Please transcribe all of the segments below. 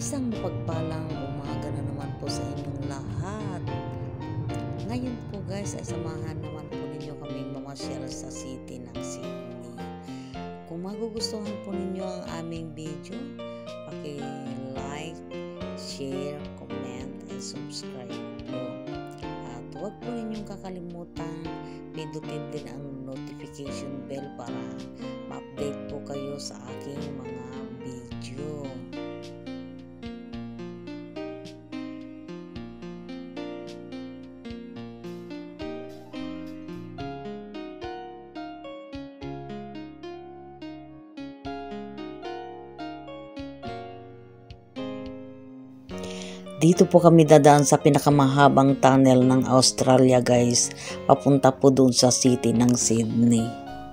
Isang mapagpalang umaga na naman po sa inyong lahat. Ngayon po guys ay samahan naman po ninyo kaming mamasyal sa city ng Sydney. Kung magugustuhan po ninyo ang aming video, paki-like, share, comment, and subscribe po. At huwag po ninyong kakalimutan pindutin din ang notification bell para ma-update po kayo sa aking mga video. Dito po kami dadaan sa pinakamahabang tunnel ng Australia guys, papunta po doon sa city ng Sydney.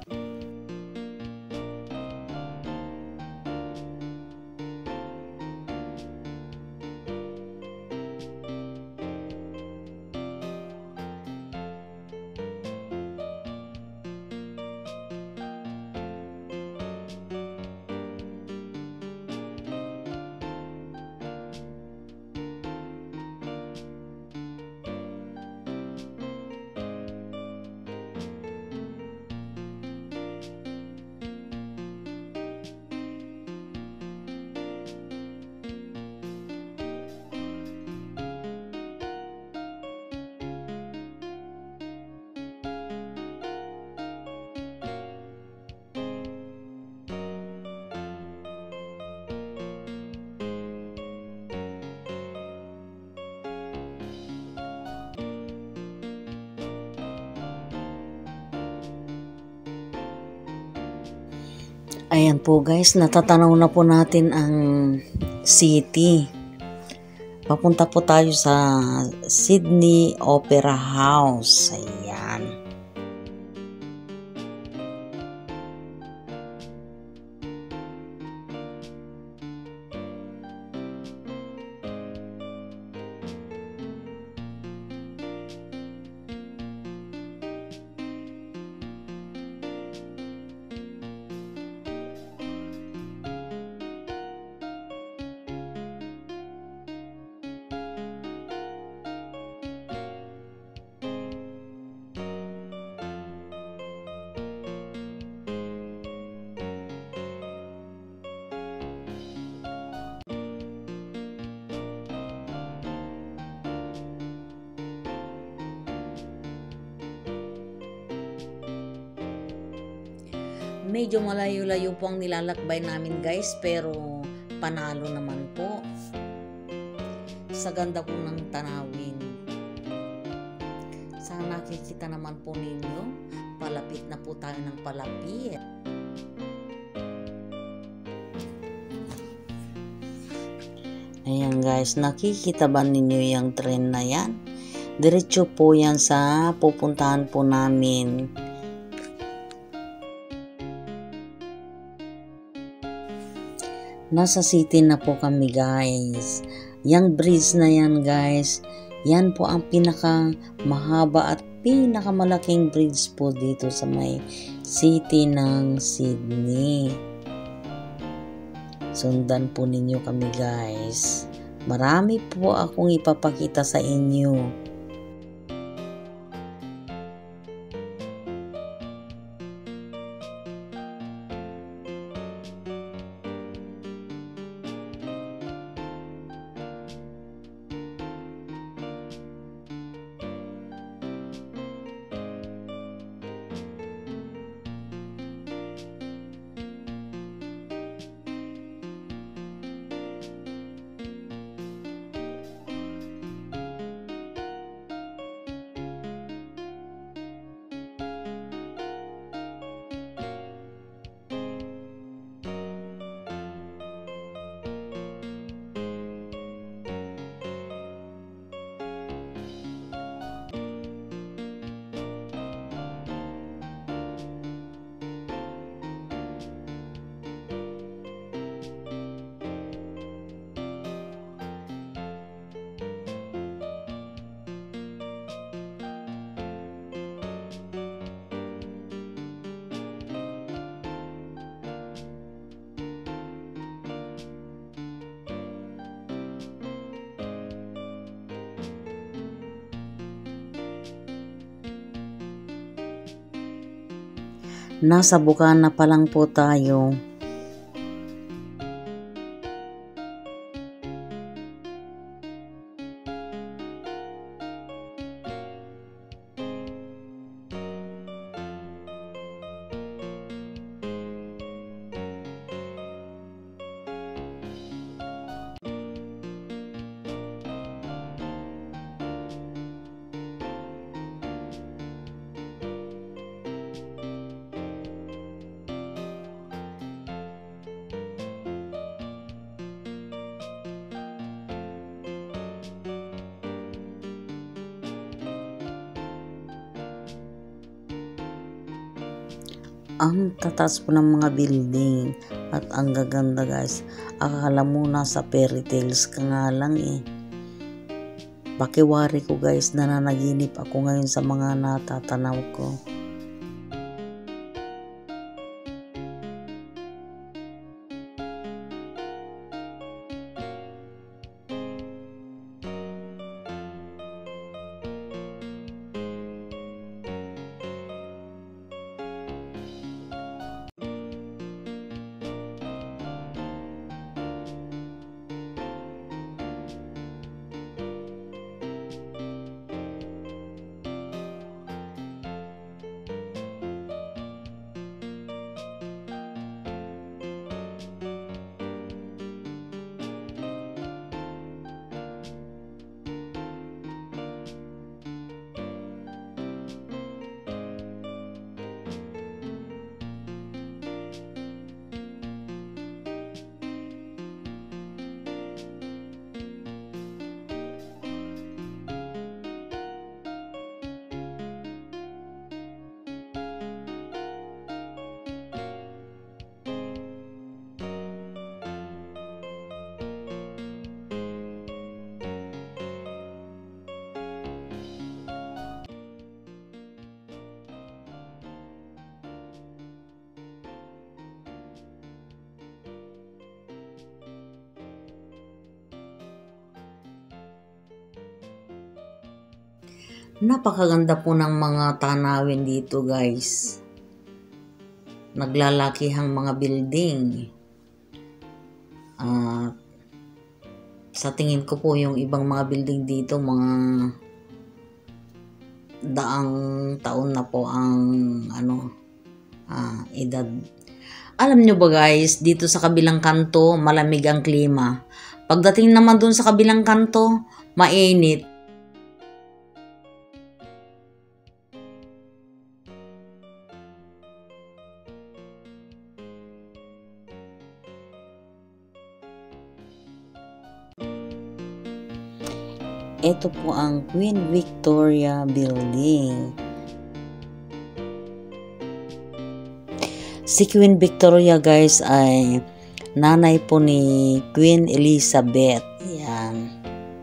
Ayan po guys, natatanaw na po natin ang city. Papunta po tayo sa Sydney Opera House. Ayan. Medyo malayo-layo po ang nilalakbay namin guys, pero panalo naman po sa ganda po ng tanawin. Sa nakikita naman po ninyo, palapit na po tayo ng palapit. Ayan guys, nakikita ba ninyo yung train na yan? Diretso po yan sa pupuntahan po namin. Nasa city na po kami guys. Yang bridge na yan guys, yan po ang pinaka mahaba at pinakamalaking bridge po dito sa may city ng Sydney. Sundan po ninyo kami guys. Marami po akong ipapakita sa inyo. Nasa Bukana pa lang po tayo. Ang tataas po ng mga building at ang gaganda guys. Akala mo nasa fairy tales ka nga lang eh. Pakiwari ko guys, nananaginip ako ngayon sa mga natatanaw ko. Napakaganda po ng mga tanawin dito guys. Naglalakihang mga building. Sa tingin ko po yung ibang mga building dito mga daang taon na po ang edad. Alam nyo ba guys, dito sa kabilang kanto malamig ang klima. Pagdating naman dun sa kabilang kanto, mainit. Ito po ang Queen Victoria Building. Si Queen Victoria guys ay nanay po ni Queen Elizabeth. Yan.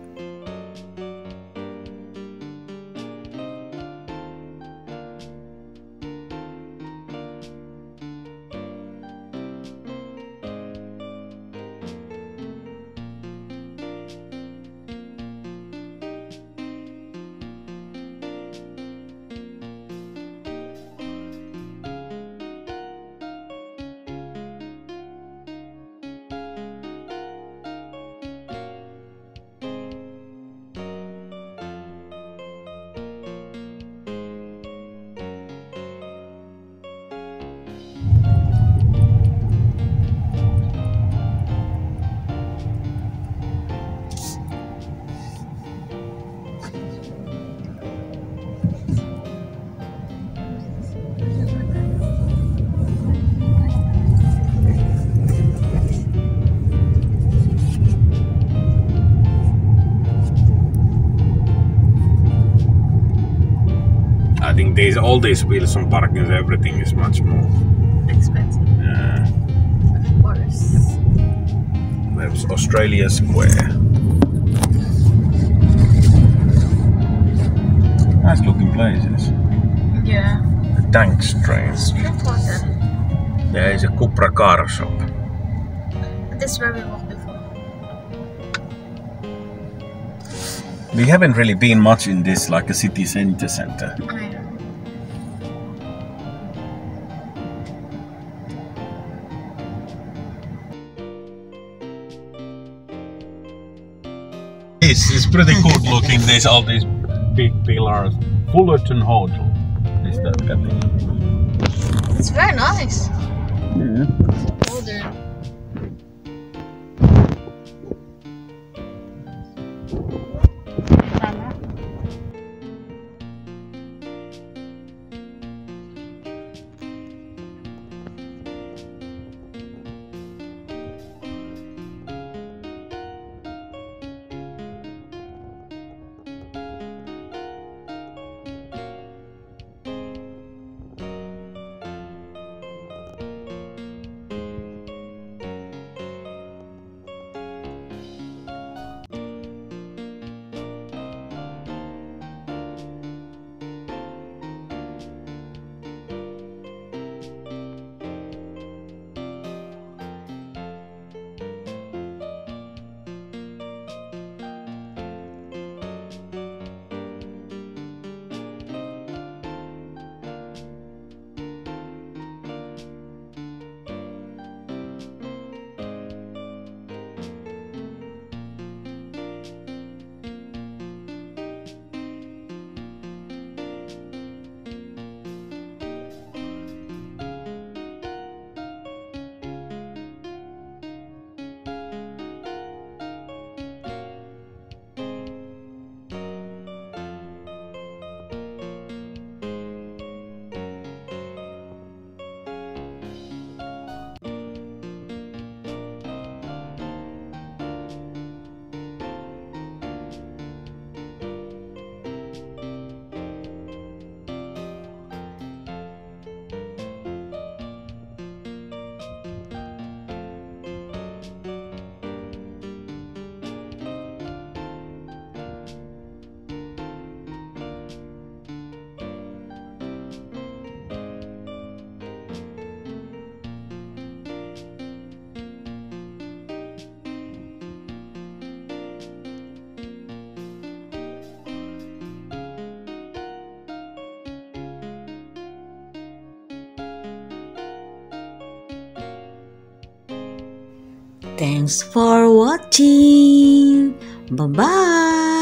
All these Wilson parkings, everything is much more expensive. Yeah. Of course. There's Australia Square. Nice looking places. Yeah. The Tanks train. Street water. There is a Cupra car shop. This is where we walked before. We haven't really been much in this, like a city center. I know. It's pretty good looking. These all these big pillars. Fullerton Hotel is that cathedral. It's very nice. Yeah. Modern. Thanks for watching. Bye-bye.